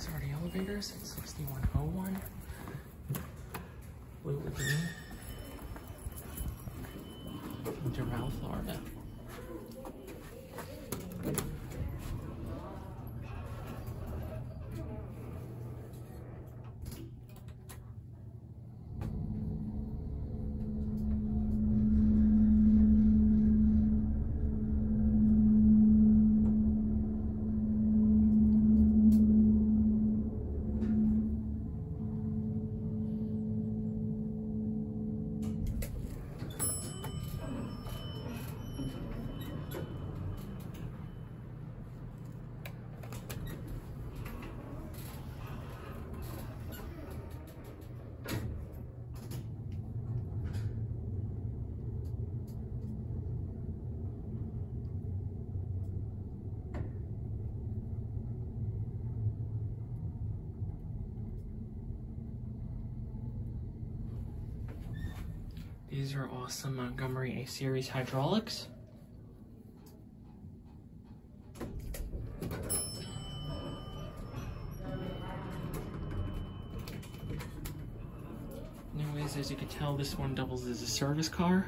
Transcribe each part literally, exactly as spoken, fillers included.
These are the elevators at sixty-one oh one. Blue Lagoon. In Doral, Florida. These are awesome Montgomery A series hydraulics. Anyways, as you can tell, this one doubles as a service car.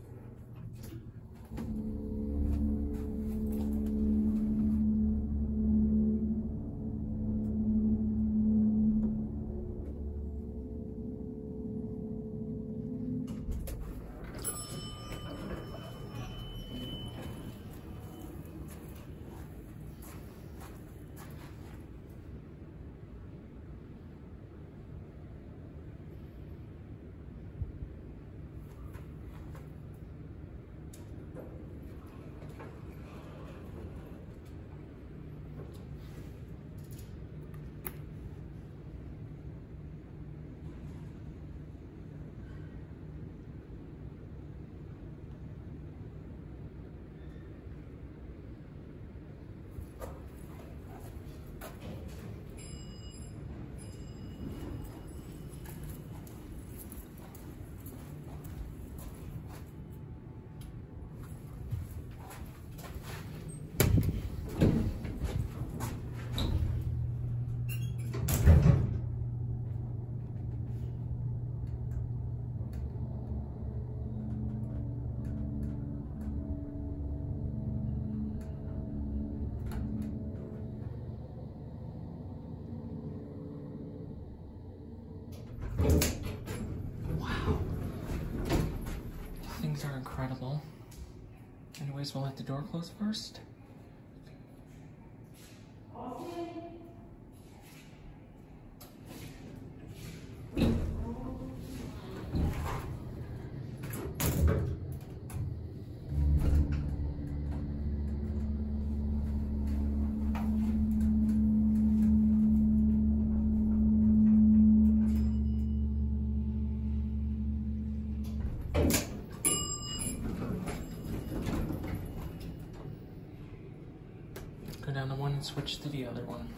Wow. Things are incredible. Anyways, we'll let the door close first. Go down to one and switch to the other one.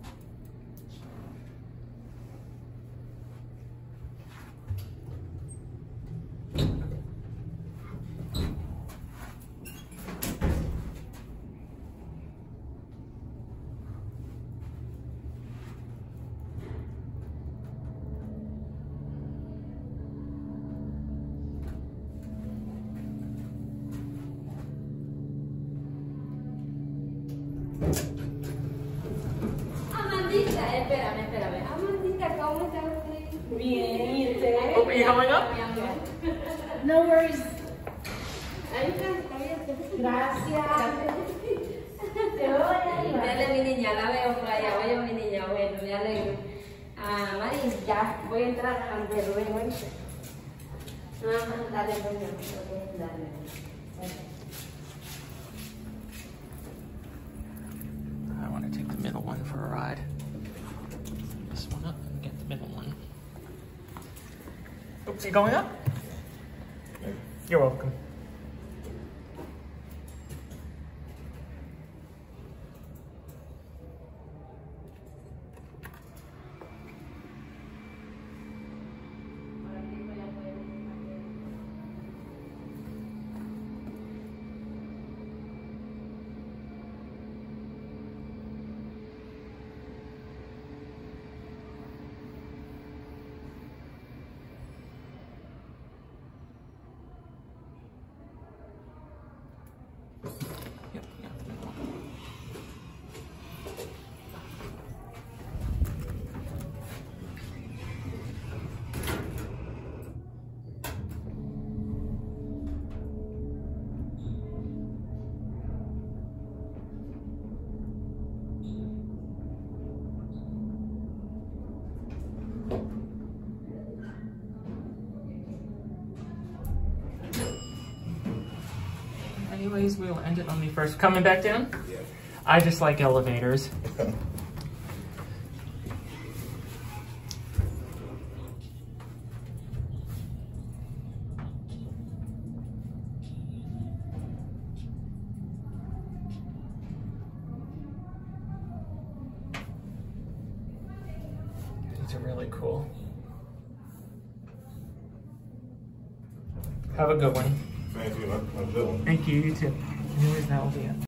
Amandita, espérame, espérame. Amandita, ¿cómo estás? Bien, ¿y usted? Oh, are you going up? No worries. Ahí está, está bien. Gracias. Te voy a ayudar. Dale, mi niña, la veo por allá. Oye, mi niña, bueno, me alegro. Ah, Mari, ya voy a entrar ante Rubén, ¿oíste? Ah, dale, doña. Dale. I want to take the middle one for a ride. This one up and get the middle one. Oops, you going up? You're welcome. Anyways, we'll end it on the first. Coming back down? Yeah. I just like elevators. These are really cool. Have a good one. Thank you. Have a good one. Thank you, you too. Anyways, that will be it.